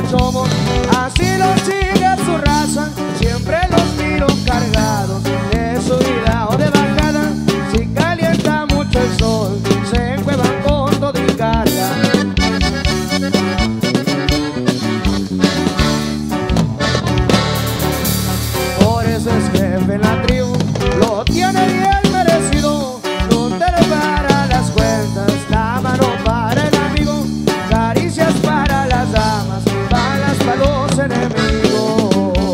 somos. Así los chicas su raza, siempre los miro cargados de subida o de bajada. Si calienta mucho el sol, se encuevan con todo y carga. Por eso es jefe en la tribu, lo tiene bien merecido. Lutero para las cuentas, la mano para el amigo, caricias para las damas, balas para los enemigos.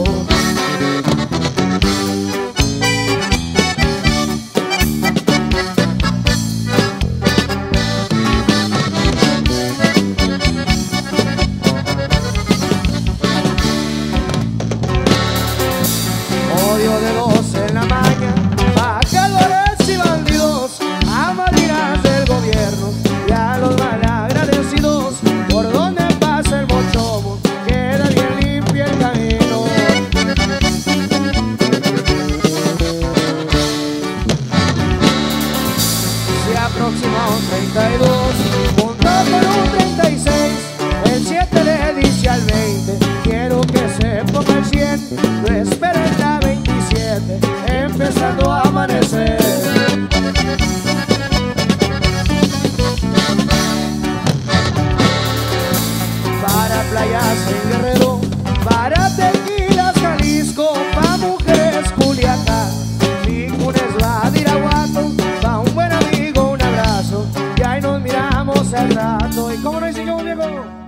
Odio de dos en la maña, pacadores y bandidos, a madrinas del gobierno y a los malagradecidos. Por donde pasa el mochomo, queda bien limpio el camino. Se aproxima un 32, junto con un 36, el 7 le dice al 20, quiero que se ponga el 100, lo espera en la 27, empezando a amanecer. Para playas en Guerrero, para tequilas Jalisco, pa' mujeres Culiacán, Lincunes va a Irapuato, pa' un buen amigo un abrazo, y ahí nos miramos al rato. ¿Y cómo no dice yo, viejo?